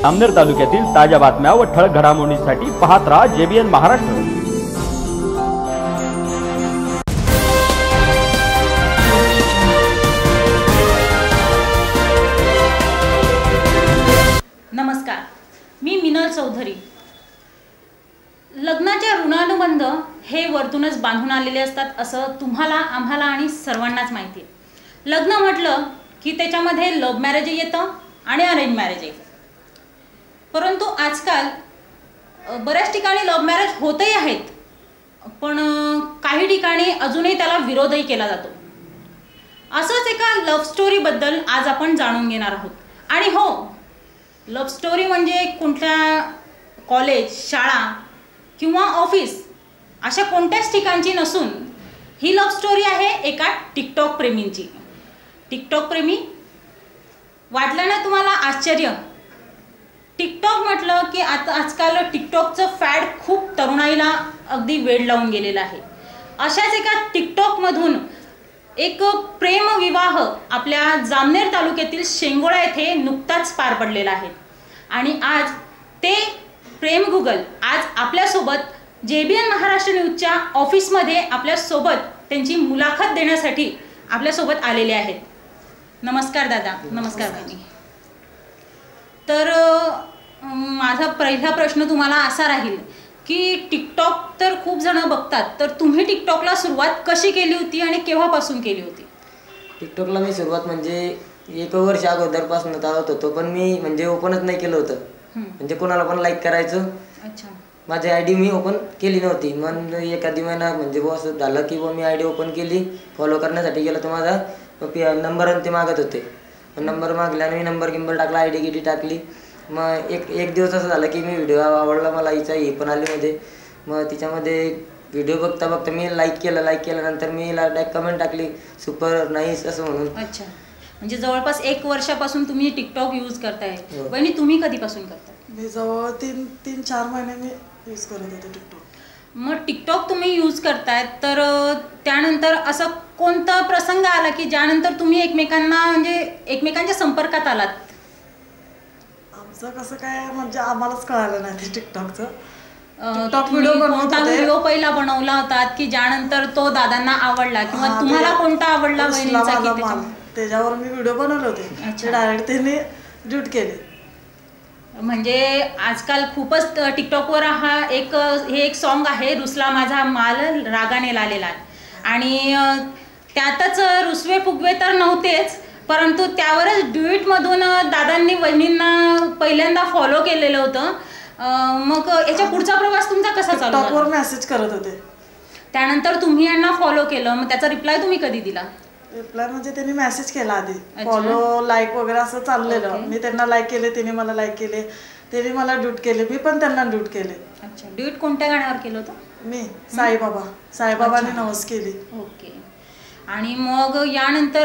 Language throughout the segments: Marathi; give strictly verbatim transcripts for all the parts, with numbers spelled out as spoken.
जामनेर तालुक्यातील ताज्या बातम्या व ठळक घडामोडींसाठी पाहत राहा जेबीएन महाराष्ट्र। नमस्कार, मी मिनल चौधरी। लग्नाचे ऋणानुबंध हे वरतूनच बांधून आलेले असतात असं तुम्हाला, आम्हाला आणि सर्वांनाच माहिती आहे। लग्न म्हटलं की त्याच्यामध्ये लव्ह मॅरेज येतं आणि अरेंज मॅरेज येतं, परंतु आजकाल बऱ्याच ठिकाणी लव्ह मॅरेज होतही आहेत, पण काही ठिकाणी अजूनही त्याला विरोधही केला जातो। असंच एका लव्ह स्टोरीबद्दल आज आपण जाणून घेणार आहोत। आणि हो, लव्ह स्टोरी म्हणजे कोणत्या कॉलेज, शाळा किंवा ऑफिस अशा कोणत्याच ठिकाणची नसून ही लव्ह स्टोरी आहे एका टिकटॉक प्रेमींची। टिकटॉक प्रेमी वाटलं ना तुम्हाला आश्चर्य? टिकटॉक म्हटलं की आता आजकाल टिकटॉकचं फॅड खूप तरुणाईला अगदी वेड लावून गेलेलं आहे। अशाच एका टिकटॉकमधून एक प्रेमविवाह आपल्या जामनेर तालुक्यातील शेंगोळा येथे नुकताच पार पडलेला आहे। आणि आज ते प्रेम गुगल आज आपल्यासोबत जेबीएन महाराष्ट्र न्यूजच्या ऑफिसमध्ये आपल्यासोबत त्यांची मुलाखत देण्यासाठी आपल्यासोबत आलेले आहेत। नमस्कार दादा। नमस्कार बहिणी। तर माझा पहिला प्रश्न तुम्हाला असा राहील की टिकटॉक तर खूप जण बघतात, तर तुम्ही टिकटॉकला सुरुवात कशी केली होती आणि केव्हापासून केली होती? टिकटॉकला मी सुरुवात म्हणजे एक वर्ष अगोदरपासून चालवत होतो, पण मी म्हणजे ओपनच नाही केलं होतं। म्हणजे कोणाला पण लाईक करायचं। अच्छा। माझी आयडी मी ओपन केली नव्हती, मग एखादी महिना म्हणजे बॉस झालं की मी आयडी ओपन केली, फॉलो करण्यासाठी गेलो तर माझा नंबर आणि ते मागत होते। नंबर मागल्याने मी नंबर गिंबर टाकला, आयडी गिडी टाकली। मग एक एक दिवस असं झालं की मी व्हिडिओ आवडला मला, हिचा ही पण आली मध्ये। मग तिच्यामध्ये व्हिडिओ बघता बघता मी लाईक केलं, लाईक केल्यानंतर मी डायरेक्ट कमेंट टाकली सुपर नाईस असं म्हणून। अच्छा, म्हणजे जवळपास एक वर्षापासून तुम्ही टिकटॉक यूज करताय। बहिणी तुम्ही कधीपासून करताय? मी जवळ तीन तीन चार महिने मी यूज करत होते टिकटॉक। मग टिकटॉक तुम्ही यूज करताय, तर त्यानंतर असं कोणता प्रसंग आला की ज्यानंतर तुम्ही एकमेकांना म्हणजे एकमेकांच्या संपर्कात आलात? आमचं कसं काय म्हणजे आम्हालाच कळालं नाही ते टिकटॉकचं। टिकटॉक व्हिडिओ कोणता व्हिडिओ पहिला बनवला होता की ज्यानंतर तो दादांना आवडला, किंवा तुम्हाला कोणता आवडला बहिणीचा की त्याच्यावर मी व्हिडिओ बनवले होते, डायरेक्ट त्यांनी ड्यूट केले। म्हणजे आजकाल खूपच टिकटॉकवर हा एक हे एक सॉन्ग आहे, रुसला माझा माल रागाने लालेला, आणि त्यातच रुसवे फुगवे तर नव्हतेच, परंतु त्यावरच ड्युएटमधून दादांनी वहिनींना पहिल्यांदा फॉलो केलेलं होतं। मग याच्या पुढचा प्रवास तुमचा कसा चालू? टिकटॉकवर मेसेज करत होते, त्यानंतर तुम्ही यांना फॉलो केलं, मग त्याचा रिप्लाय तुम्ही कधी दिला? रिप्लाय म्हणजे त्यांनी मेसेज केला आधी, फॉलो लाईक वगैरे असं चाललेलं। मी त्यांना लाईक केले, त्यांनी मला लाईक केले, त्यांनी मला ड्यूट केले, मी पण त्यांना ड्यूट केले। अच्छा, ड्यूट कोणत्या गाण्यावर केलं होतं? मी साईबाबा साईबाबांनी नवस केली। ओके। आणि मग यानंतर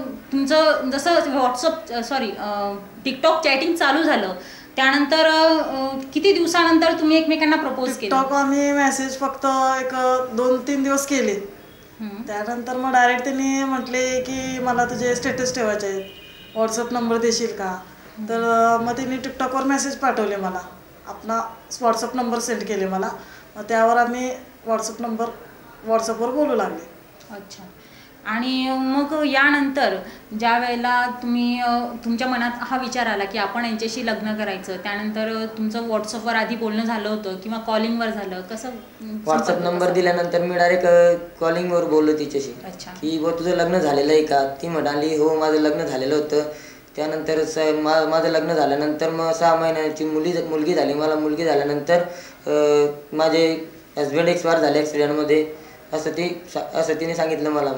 तुमचं जसं व्हॉट्सअप सॉरी टिकटॉक चॅटिंग चालू झालं, त्यानंतर किती दिवसानंतर तुम्ही एकमेकांना प्रपोज केलं? टिकटॉक आम्ही मेसेज फक्त एक दोन तीन दिवस केले, त्यानंतर मग डायरेक्ट त्यांनी म्हटले की मला तुझे स्टेटस ठेवायचे आहेत, व्हॉट्सअप नंबर देशील का? तर मग त्यांनी टिकटॉकवर मेसेज पाठवले मला, आपला व्हॉट्सअप नंबर सेंड केले मला, मग त्यावर आम्ही व्हॉट्सअप नंबर व्हॉट्सअपवर बोलू लागले। अच्छा। आणि मग यानंतर ज्या वेळेला तुम्ही तुमच्या मनात हा विचार आला की आपण यांच्याशी लग्न करायचं, त्यानंतर तुमचं व्हॉट्सअपवर आधी बोलणं झालं होतं किंवा कॉलिंगवर झालं कसं? व्हॉट्सअप नंबर दिल्यानंतर मी डायरेक्ट कॉलिंगवर बोललो तिच्याशी। अच्छा। की बघ तुझं लग्न झालेलं आहे का? ती म्हणाली हो माझं लग्न झालेलं होतं। त्यानंतर माझं लग्न झाल्यानंतर मग सहा महिन्याची मुली मुलगी झाली मला। मुलगी झाल्यानंतर माझे हजबंड एक्सपायर झाले ॲक्सिडेंटमध्ये, असं ती असं तिने सांगितलं मला।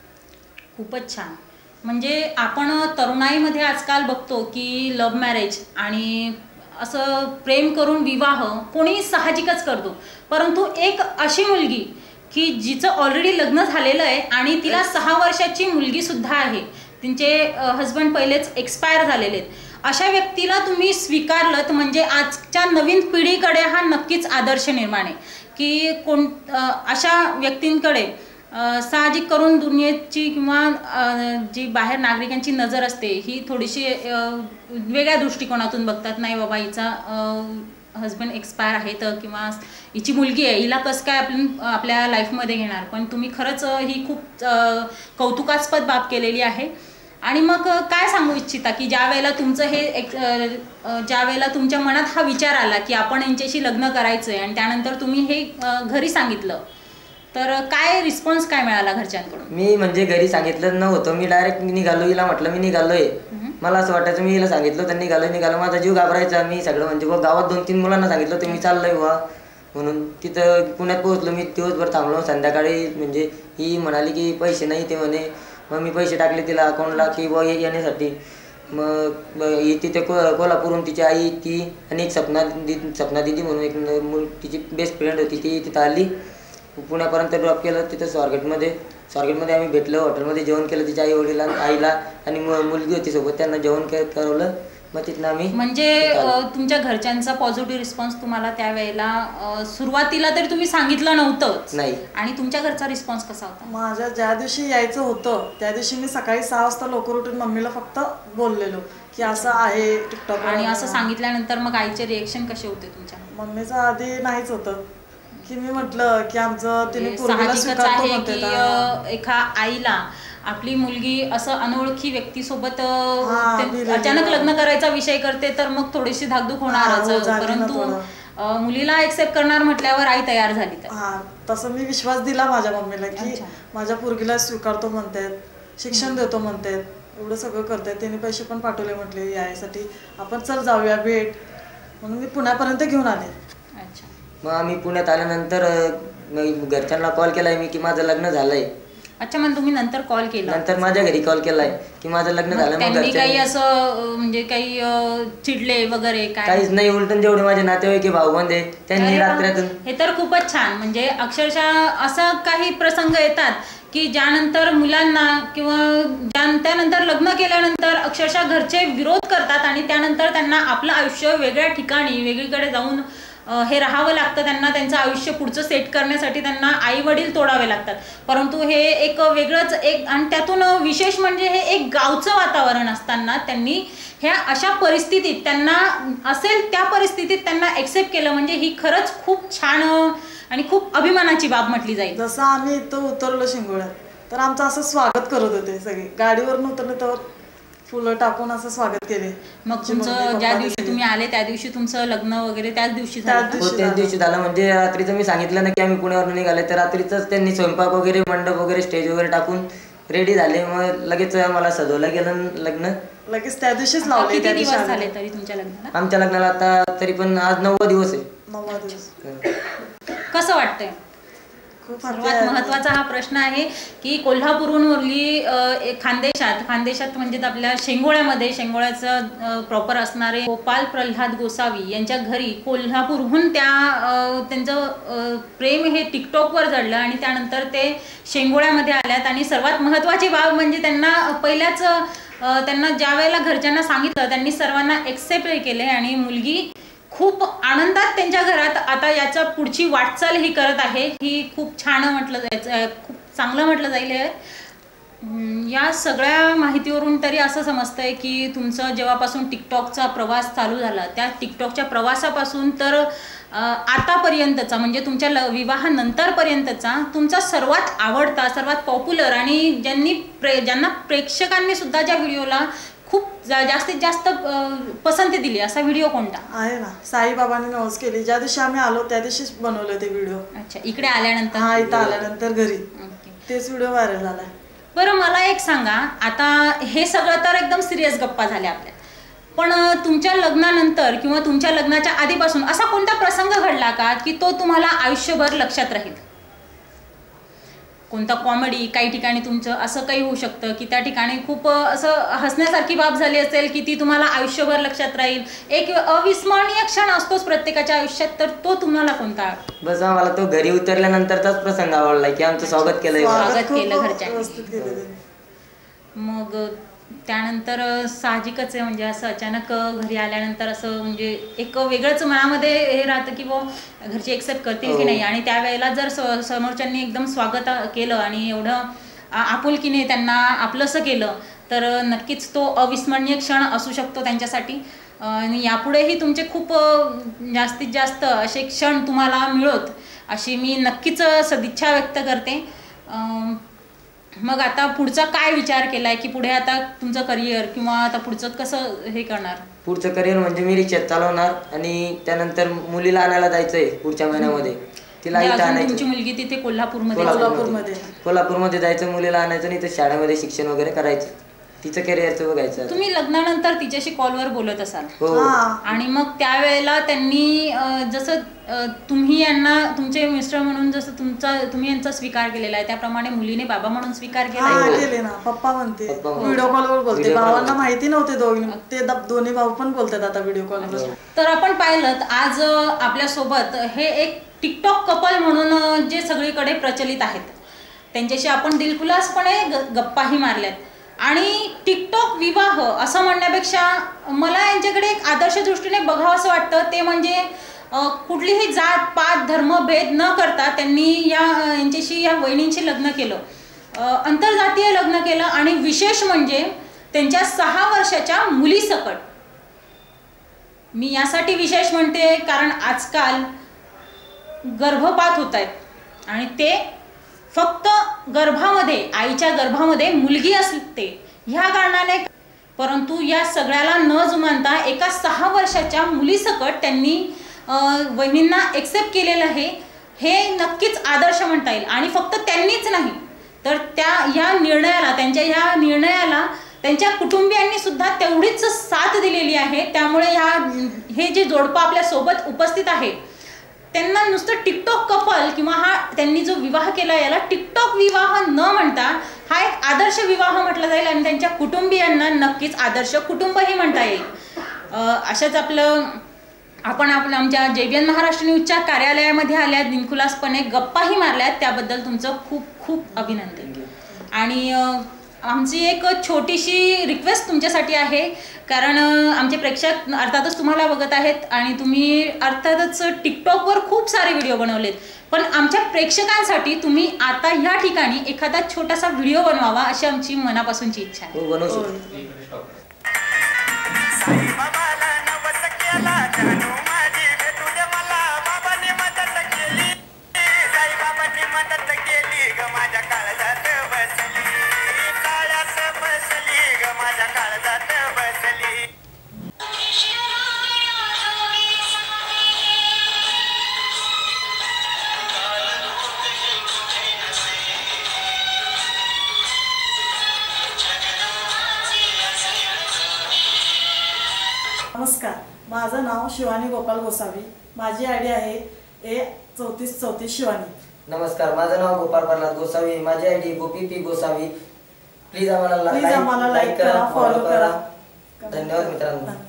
खूपच छान। म्हणजे आपण तरुणाईमध्ये आजकाल बघतो की लव्ह मॅरेज आणि असं प्रेम करून विवाह कोणी साहजिकच करतो, परंतु एक अशी मुलगी की जिचं ऑलरेडी लग्न झालेलं आहे आणि तिला सहा वर्षाची मुलगी सुद्धा आहे, तिचे हजबंड पहिलेच एक्सपायर झालेले आहेत, अशा व्यक्तीला तुम्ही स्वीकारलं म्हणजे आजच्या नवीन पिढीकडे हा नक्कीच आदर्श निर्माण आहे की कोण अशा व्यक्तींकडे साहजिक करून दुनियेची किंवा जी बाहेर नागरिकांची नजर असते ही थोडीशी वेगळ्या दृष्टिकोनातून बघतात. नाही बाबा हिचा हस्बंड एक्सपायर आहे तर किंवा हिची मुलगी आहे, हिला कसं काय आपण आपल्या लाईफमध्ये घेणार. पण तुम्ही खरंच ही खूप कौतुकास्पद बाब केलेली आहे. आणि मग काय सांगू इच्छिता की ज्या वेळेला तुमचं हे एक ज्या वेळेला तुमच्या मनात हा विचार आला की आपण यांच्याशी लग्न करायचं आहे आणि त्यानंतर तुम्ही हे घरी सांगितलं, तर काय रिस्पॉन्स काय मिळाला घरच्यांकडून? मी म्हणजे घरी सांगितलं नव्हतं, मी डायरेक्ट निघालो. हिला म्हटलं मी निघालोय. मला असं वाटायचं मी हिला सांगितलं तर निघालो निघालो माझा जीव घाबरायचा. मी सगळं म्हणजे बघ गावात दोन तीन मुलांना सांगितलं तर मी चाललोय बा म्हणून. तिथं पुण्यात पोहोचलो, मी दिवसभर थांबलो. संध्याकाळी म्हणजे ही म्हणाली की पैसे नाही ते म्हणे. मग मी पैसे टाकले तिला अकाउंटला की बुवा येण्यासाठी. मग ही तिथे को कोल्हापूरहून तिची आई, ती आणि एक सपना दिदी सपना दिदी म्हणून एक मुल तिची बेस्ट फ्रेंड होती, ती तिथं आली. पुण्यापर्यंत ड्रॉप केलं तिथं स्वारगेटमध्ये. स्वारगेटमध्ये आम्ही भेटलो, हॉटेलमध्ये जेवण केलं तिच्या आई वडिला आईला आणि मुलगी होती सोबत, त्यांना जेवण करवलं. मग तिथनं आम्ही म्हणजे तुमच्या घरच्यांचा पॉझिटिव्ह रिस्पॉन्स तुम्हाला त्यावेळेला सुरुवातीला तरी तुम्ही सांगितलं नव्हतंच नाही. आणि तुमच्या घरचा रिस्पॉन्स कसा होता? माझ्या ज्या दिवशी यायचं होतं त्या दिवशी मी सकाळी सहा वाजता लवकर उठून मम्मीला फक्त बोललेलो की असं आहे टिकटॉक. आणि असं सांगितल्यानंतर मग आईचे रिएक्शन कसे होते तुमच्या? मम्मीचं आधी नाहीच होतं की मी म्हटलं की आमचं तिने साहजिकच आहे की एका आईला आपली मुलगी असं अनोळखी व्यक्तीसोबत अचानक लग्न करायचा विषय करते तर मग थोडीशी धाकधूक होणारच. परंतु मुलीला एक्सेप्ट करणार म्हटल्यावर आई तयार झाली. तर हा तसं मी विश्वास दिला माझ्या मम्मीला की माझ्या पोरगीला स्वीकारतो म्हणतात, शिक्षण देतो म्हणतात, एवढं सगळं करतात. त्यांनी पैसे पण पाठवले म्हटले यासाठी, आपण चल जाऊया भेट म्हणून मी पुण्यापर्यंत घेऊन आले. अच्छा. मग आम्ही पुण्यात आल्यानंतर घरच्यांना कॉल केलाय मी की माझं लग्न झालंय. अच्छा, मग तुम्ही नंतर कॉल केला? नंतर माझ्या घरी कॉल केलाय की माझं लग्न झालं. त्यांनी काही असं म्हणजे काही चिडले वगैरे काय? काहीच नाही, उलटून जेवढे माझे नातेवाईक भाऊ बंधे त्यांनी रात्रीतून. हे तर खूपच छान. म्हणजे अक्षरशः असं काही प्रसंग येतात की ज्यानंतर मुलांना किंवा त्यानंतर लग्न केल्यानंतर अक्षरशः घरचे विरोध करतात आणि त्यानंतर त्यांना आपलं आयुष्य वेगळ्या ठिकाणी वेगळीकडे जाऊन हे राहावं लागतं. त्यांना त्यांचं आयुष्य पुढचं सेट करण्यासाठी त्यांना आई वडील तोडावे लागतात. परंतु हे एक वेगळंच एक आणि त्यातून विशेष म्हणजे हे एक गावचं वातावरण असताना त्यांनी ह्या अशा परिस्थितीत त्यांना असेल त्या परिस्थितीत त्यांना एक्सेप्ट केलं म्हणजे ही खरंच खूप छान आणि खूप अभिमानाची बाब म्हटली जाईल. जसं आम्ही इथं उतरलो शिंगोळ्यात तर आमचं असं स्वागत करत होते सगळे. गाडीवरून उतरले तर फुलं टाकून असं स्वागत केले. मग तुमचं ज्या दिवशी तुम्ही आले त्या दिवशी तुमचं लग्न वगैरे त्याच दिवशी झालं? त्याच दिवशी झालं. म्हणजे रात्रीचं मी सांगितलं ना की आम्ही पुण्यावरून निघाले तर रात्रीच त्यांनी स्वयंपाक वगैरे मंडप वगैरे स्टेज वगैरे टाकून रेडी झाले. मग लगेच मला सजवलं गेलं लग्न. लगेच त्या दिवशीच लावले. किती दिवस झाले तरी तुमच्या लग्नाला? आमच्या लग्नाला आता तरी पण आज नववा दिवस आहे. नववा दिवस. कसं वाटतंय? सर्वात महत्वाचा हा प्रश्न आहे की कोल्हापूरहून मुलगी खानदेशात खानदेशात म्हणजे आपल्या शेंगोळ्यामध्ये शेंगोळ्याचं प्रॉपर असणारे गोपाल प्रल्हाद गोसावी यांच्या घरी कोल्हापूरहून त्या त्यांचं प्रेम हे टिकटॉकवर जडलं आणि त्यानंतर ते शेंगोळ्यामध्ये आल्यात. आणि सर्वात महत्त्वाची बाब म्हणजे त्यांना पहिल्याच त्यांना ज्या वेळेला घरच्यांना सांगितलं त्यांनी सर्वांना एक्सेप्ट केले आणि मुलगी खूप आनंदात त्यांच्या घरात आता याच्या पुढची वाटचाल ही करत आहे. ही खूप छान म्हटलं जायचं, खूप चांगलं म्हटलं जाईल. या सगळ्या माहितीवरून तरी असं समजतंय की तुमचं जेव्हापासून टिकटॉकचा प्रवास चालू झाला त्या टिकटॉकच्या प्रवासापासून तर आतापर्यंतचा म्हणजे तुमच्या ल विवाहानंतरपर्यंतचा तुमचा सर्वात आवडता सर्वात पॉप्युलर आणि ज्यांनी प्रे ज्यांना प्रेक्षकांनी सुद्धा ज्या व्हिडिओला खूप जास्तीत जास्त पसंती दिली असा व्हिडिओ कोणता आहे? ना साईबाबांनी नवस केली ज्या दिवशी आम्ही आलो त्या दिवशीच बनवलं ते व्हिडिओ. अच्छा, इकडे आल्यानंतर? हा, इथं आल्यानंतर घरी तेच व्हिडिओ व्हायरल झालाय. बरं, मला एक सांगा, आता हे सगळं तर एकदम सिरियस गप्पा झाल्या आपल्या, पण तुमच्या लग्नानंतर किंवा तुमच्या लग्नाच्या आधीपासून असा कोणता प्रसंग घडला का की तो तुम्हाला आयुष्यभर लक्षात राहील? कोणता कॉमेडी, काही ठिकाणी तुमचं असं काही होऊ शकतं की त्या ठिकाणी खूप असं हसण्यासारखी बाब झाली असेल की ती तुम्हाला आयुष्यभर लक्षात राहील. एक अविस्मरणीय क्षण असतोच प्रत्येकाच्या आयुष्यात, तर तो तुम्हाला कोणता? बस मला तो घरी उतरल्यानंतरचाच प्रसंग आवडला की आमचं स्वागत केलं स्वागत केलं घरच्यांनी. मग त्यानंतर साहजिकच आहे म्हणजे असं अचानक घरी आल्यानंतर असं म्हणजे एक वेगळंच मनामध्ये हे राहतं की वो घरचे एक्सेप्ट करतील की नाही. आणि त्यावेळेला जर समोरच्यांनी एकदम स्वागत केलं आणि एवढं आपुलकीने त्यांना आपलंसं केलं तर नक्कीच तो अविस्मरणीय क्षण असू शकतो त्यांच्यासाठी. आणि यापुढेही तुमचे खूप जास्तीत जास्त असे क्षण तुम्हाला मिळोत अशी मी नक्कीच सदिच्छा व्यक्त करते. मग आता पुढचा काय विचार केलाय की पुढे आता तुमचं करिअर किंवा आता पुढचं कसं हे करणार? पुढचं करिअर म्हणजे मी रिक्षा चालवणार आणि त्यानंतर मुलीला आणायला जायचंय पुढच्या महिन्यामध्ये. तिला इथं आणायचं. तुमची मुलगी तिथे कोल्हापूरमध्ये कोल्हापूरमध्ये कोल्हापूरमध्ये जायचं, मुलीला आणायचं नाही तर शाळेमध्ये शिक्षण वगैरे करायचं, तिचं करिअरचं बघायचं. तुम्ही लग्नानंतर तिच्याशी कॉलवर बोलत असाल हो. आणि मग त्यावेळेला त्यांनी जसं तुम्ही यांना तुमचे मिस्टर म्हणून जसं तुमचा तुम्ही यांचा स्वीकार केलेला आहे त्याप्रमाणे मुलीने बाबा म्हणून स्वीकार केला केले ना. पप्पा म्हणते, व्हिडिओ कॉलवर बोलते. भावांना माहिती नव्हते दोघी, ते दोन्ही भाऊ पण बोलतात आता व्हिडिओ कॉलवर. तर आपण पाहिलं आज आपल्या सोबत हे एक टिकटॉक कपल म्हणून जे सगळीकडे प्रचलित आहेत त्यांच्याशी आपण दिलखुलासपणे गप्पाही मारल्यात. आणि टिकटॉक विवाह असं म्हणण्यापेक्षा मला यांच्याकडे एक आदर्श दृष्टीने बघावं असं वाटतं. ते म्हणजे कुठलीही जात पात धर्म भेद न करता त्यांनी या यांच्याशी या वहिनींशी लग्न केलं, आंतरजातीय लग्न केलं. आणि विशेष म्हणजे त्यांच्या सहा वर्षाच्या मुलीसकट. मी यासाठी विशेष म्हणते कारण आजकाल गर्भपात होत आहेत आणि ते फक्त गर्भामध्ये आईच्या गर्भामध्ये मुलगी असते ह्या कारणाने. परंतु या सगळ्याला न जुमानता एका सहा वर्षाच्या मुलीसकट त्यांनी वहिनींना एक्सेप्ट केलेलं आहे. हे नक्कीच आदर्श म्हणता येईल. आणि फक्त त्यांनीच नाही तर त्या ह्या निर्णयाला त्यांच्या ह्या निर्णयाला त्यांच्या कुटुंबियांनी सुद्धा तेवढीच साथ दिलेली आहे. त्यामुळे ह्या हे जे जोडपं आपल्या सोबत उपस्थित आहे त्यांना नुसतं टिकटॉक कपल किंवा हा त्यांनी जो विवाह केला याला टिकटॉक विवाह न म्हणता हा एक आदर्श विवाह म्हटला जाईल. आणि त्यांच्या कुटुंबियांना नक्कीच आदर्श कुटुंबही म्हणता येईल. अशाच आपलं आपण आपलं आमच्या जेबीएन महाराष्ट्र न्यूजच्या कार्यालयामध्ये आल्या, दिलखुलासपणे गप्पाही मारल्यात, त्याबद्दल तुमचं खूप खूप अभिनंदन. आणि आमची एक छोटीशी रिक्वेस्ट तुमच्यासाठी आहे कारण आमचे प्रेक्षक अर्थातच तुम्हाला बघत आहेत आणि तुम्ही अर्थातच टिकटॉकवर खूप सारे व्हिडिओ बनवलेत. पण आमच्या प्रेक्षकांसाठी तुम्ही आता ह्या ठिकाणी एखादा छोटासा व्हिडिओ बनवावा अशी आमची मनापासूनची इच्छा आहे. नमस्कार, माझं नाव शिवानी गोपाल गोसावी. माझी आयडी आहे ए चौतीस चौतीस शिवानी. नमस्कार, माझं नाव गोपाल प्रल्हाद गोसावी. माझी ID Gopi P Gosavi. Please आम्हाला प्लीज आम्हाला लाईक करा, फॉलो करा. धन्यवाद मित्रांनो.